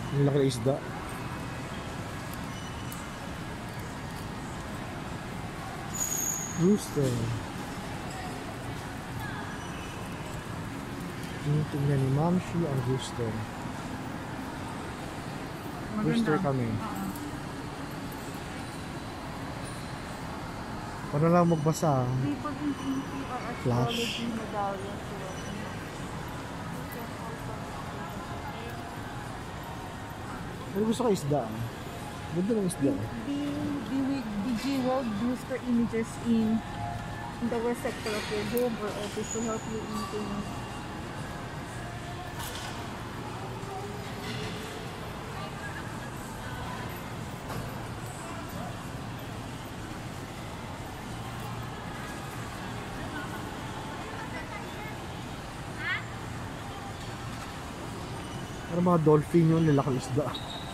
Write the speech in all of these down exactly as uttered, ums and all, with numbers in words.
Ang laki na isda. Rooster. Tinitingnan ni Mamshi ang rooster. Maganda. Rooster kami. Uh-huh. Paano lang magbasa? People in Infinity are Flash. astrology medallions. Ano gusto ka isda? Ganda ng isda. The, the, the G-World booster images in, in the west sector of your home or office to help you in things. Ano mga dolphin yun, lalaki ng isda.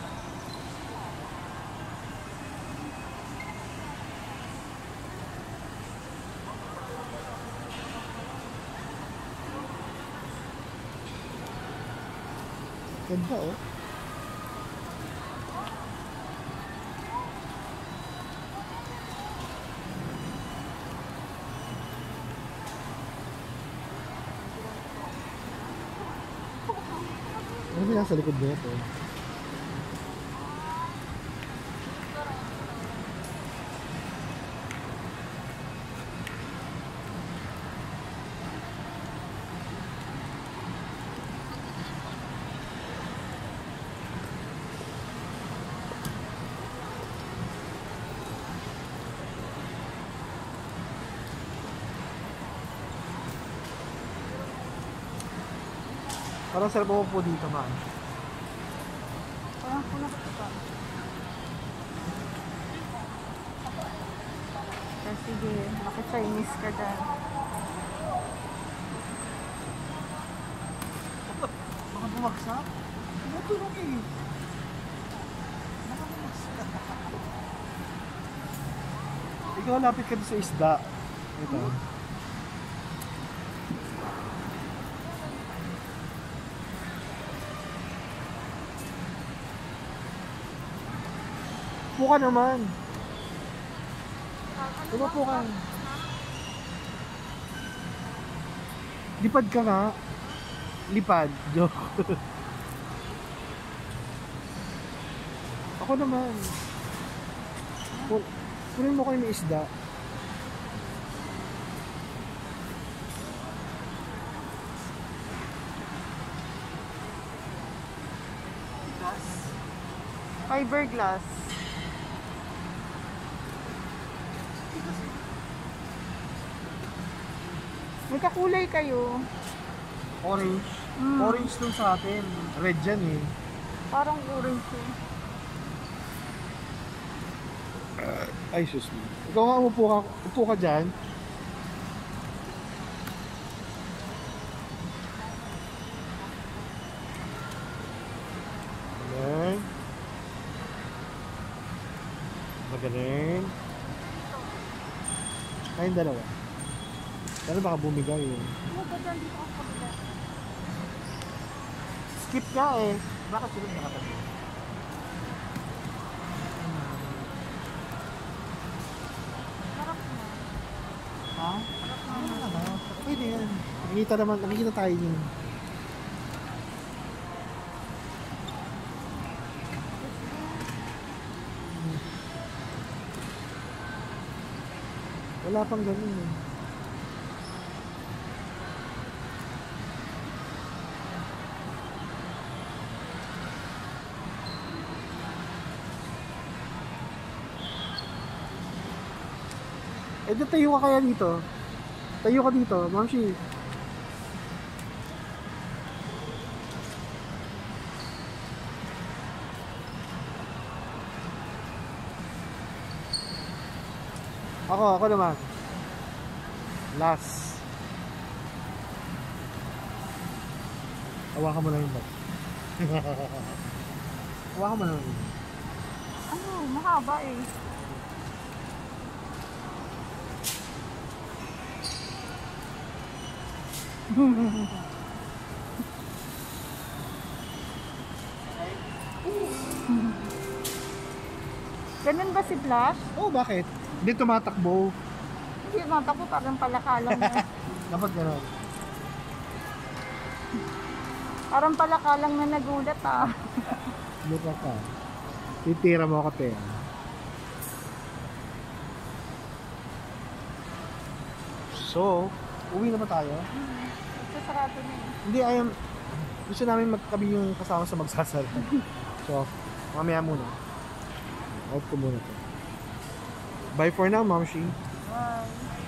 Ganda oh. Ano ba nasa likod nito? Parang sarap mo po dito, man. Parang po nakita. Pero sige, maka-Chinese ka dyan. Baka bumagsak? Matulog eh. Baka bumagsak. Ikaw, lapit ka sa isda. Ito. Upo ka naman. Upo ka. Lipad ka nga. Lipad. Joke. Ako naman. Kunin mo kayo ng isda. Fiberglass. Magkakulay kayo. Orange. Mm. Orange dun sa atin. Red dyan eh. Parang orange eh. Uh, ay, sus me. Ikaw nga, upo ka, upo ka dyan. Magaling. Magaling. Kayong dalawa. Pero baka bumigay eh. Skip ka eh. Bakit sila nakatabi? Harap na. Ha? Ano na? Pwede yan. Nakikita naman, nakikita tayo yun. Wala pang ganun eh. Eh, tayo ka kaya dito? Tayo ka dito, Mamshi. Ako, ako naman. Last. Hawakan mo lang yung bag. Hawakan mo lang yung bag. Ano, mahaba eh. Ganun ba si Flash? Oh, bakit? Hindi tumatakbo. Hindi mata ko parang palakalang na. Dapat gano'n. Parang palakalang na nagulat ah. Buka ka. Titira mo ako, te. So, uwi na ba tayo? Sasarado na eh. Hindi, ayun. Gusto namin magkabi yung kasama sa magsasara. So, mamaya muna. Out ko muna to. Bye for now, Ma'am Shi. Bye.